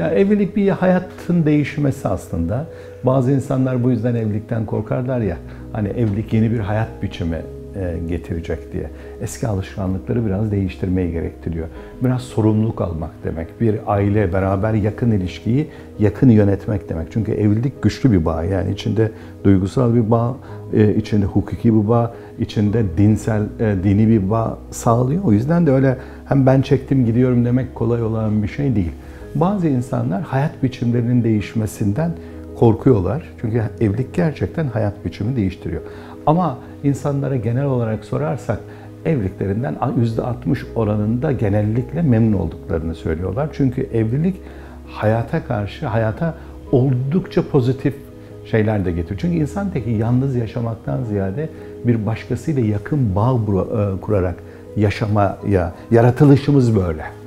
Ya evlilik bir hayatın değişmesi aslında. Bazı insanlar bu yüzden evlilikten korkarlar ya. Hani evlilik yeni bir hayat biçimi getirecek diye. Eski alışkanlıkları biraz değiştirmeyi gerektiriyor. Biraz sorumluluk almak demek. Bir aile, beraber yakın ilişkiyi yakın yönetmek demek. Çünkü evlilik güçlü bir bağ. Yani içinde duygusal bir bağ, içinde hukuki bir bağ, içinde dinsel, dini bir bağ sağlıyor. O yüzden de öyle hem ben çektim gidiyorum demek kolay olan bir şey değil. Bazı insanlar hayat biçimlerinin değişmesinden korkuyorlar. Çünkü evlilik gerçekten hayat biçimini değiştiriyor. Ama insanlara genel olarak sorarsak evliliklerinden %60 oranında genellikle memnun olduklarını söylüyorlar. Çünkü evlilik hayata karşı, hayata oldukça pozitif şeyler de getiriyor. Çünkü insan teki yalnız yaşamaktan ziyade bir başkasıyla yakın bağ kurarak yaşamaya, yaratılışımız böyle.